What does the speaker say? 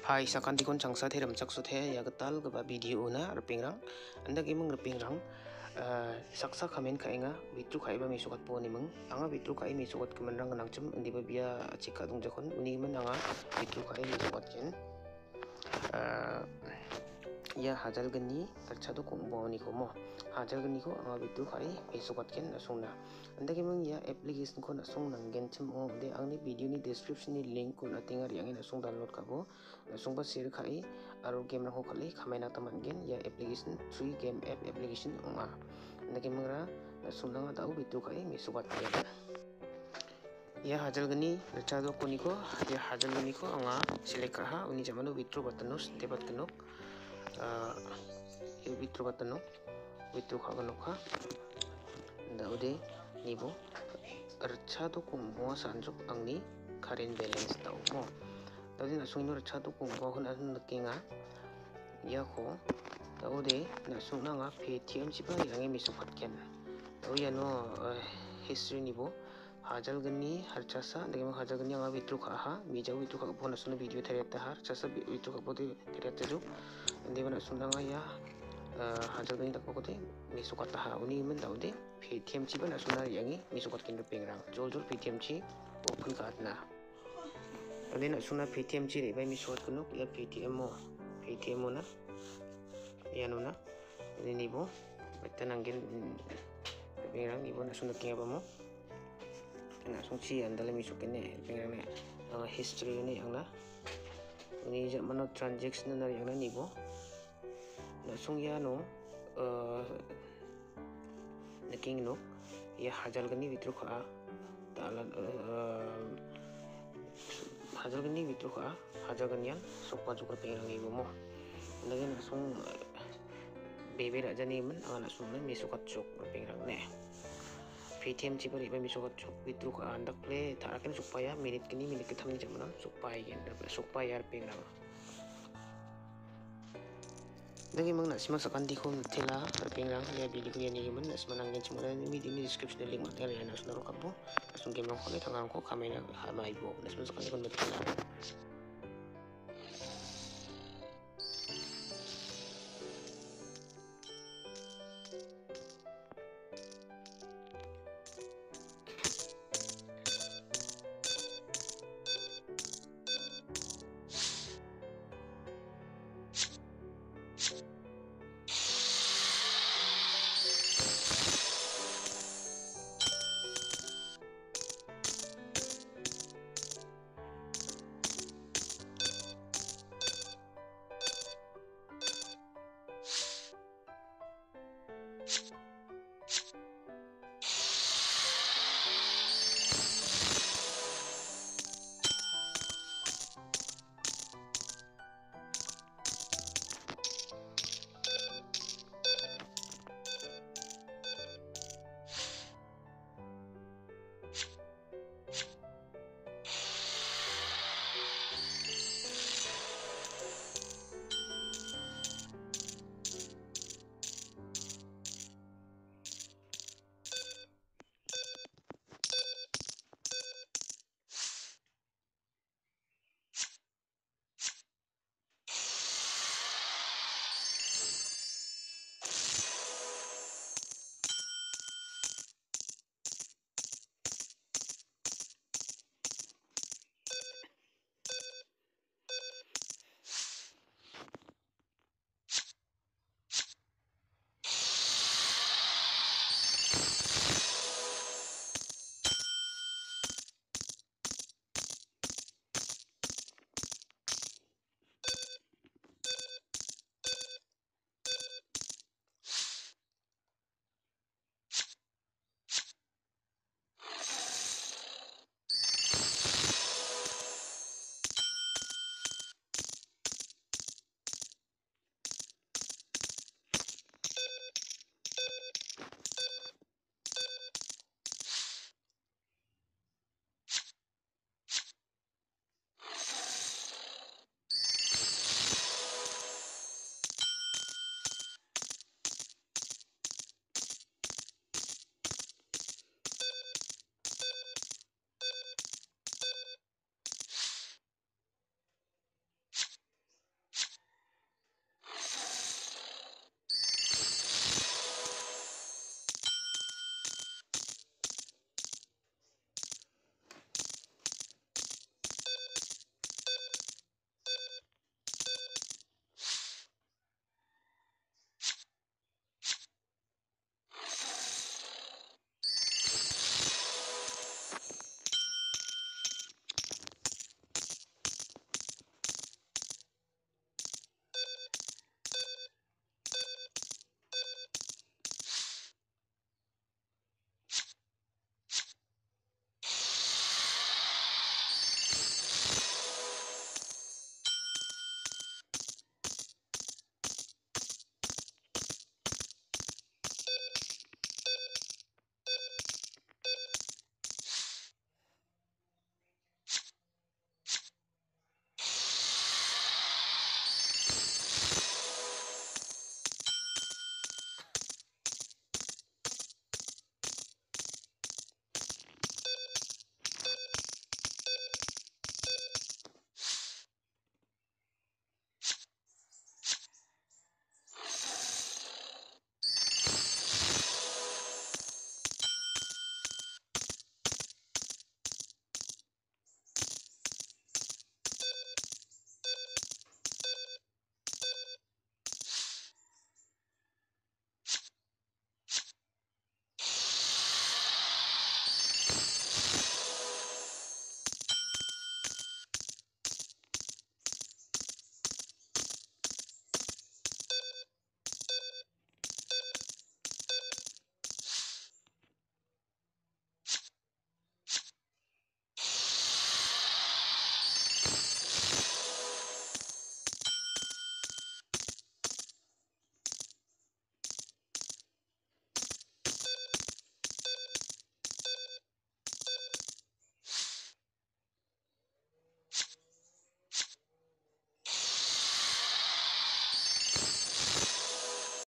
Hai sakan dikon changsa theram chaksu the ya gatal gaba video na rpingrang anda gimang rpingrang saksa khamen khainga bitru khaiba mi sukat poni meng anga bitru khai mi sukat kemenrang nangchem andi babia chika dung jakon uni men anga bitru khai mi sukat ken ya hajar gani tercadu kumbo ni komo hajar gani ko anga bitru khai mi sukat ken asungna anda gimang ya application ko nasung nanggen chem o de angni video ni description ni link ko natinga riang nasung download kabo nasung ba share khai aro game rang ko khali khamaina tamangen ya application 3 game app application onga anda gimang ra nasung nanga tau bitru khai mi sukat ken ya hajar gani tercadu ko niko ya hajar gani ko anga select ha uni jamanu bitru batanus debat kenok bitru batanok bitru khaganok ha daude nibo rachado kumbo sanjuk angni current balance tau mo daude nasung ino rachado kumbo hun an nakinga ya ko daude nasung nanga paytm chiba yangi misukat ken dau ya no history nibo hajar gani harchasa dege hajar gani anga bitru kha ha mijau bitru kha bona sunu video thereta har chasa bitru kha bode thereta ju inde bana sunanga ya hajar gani tak bokote misukat ha uni men daude paytm chi bana suna yangi misukat kin pengrang jol jol paytm chi open card na ade na suna paytm chi re bai misukat kunuk ya paytm mo na ya no na ini bo betan angin pengrang ibo na suna kinga ba mo na sung chi andale misukin ne pengrang ne history ne yang na ini jamano transaction na yang na nibo na sung ya no naking no ya hajar gani bitru kha talan hajar gani bitru kha hajar ganian sopa juga pengrang ibo mo lagi na sung bebe raja ni men ana sung na misukat chok pengrang ne paytm chi bari ba misukat chok bitru kha andak play tarakin supaya minit kini minit kitam ni jamanan supaya gen supaya pengrang lagi mang nasi masak andi ko tela pengrang ya video ko yani man nasi mananggen cuma ni video ni description link material ya nasu naro kapo nasu game lang ko le tangang ko kamera ha maibo nasi masak andi ko tela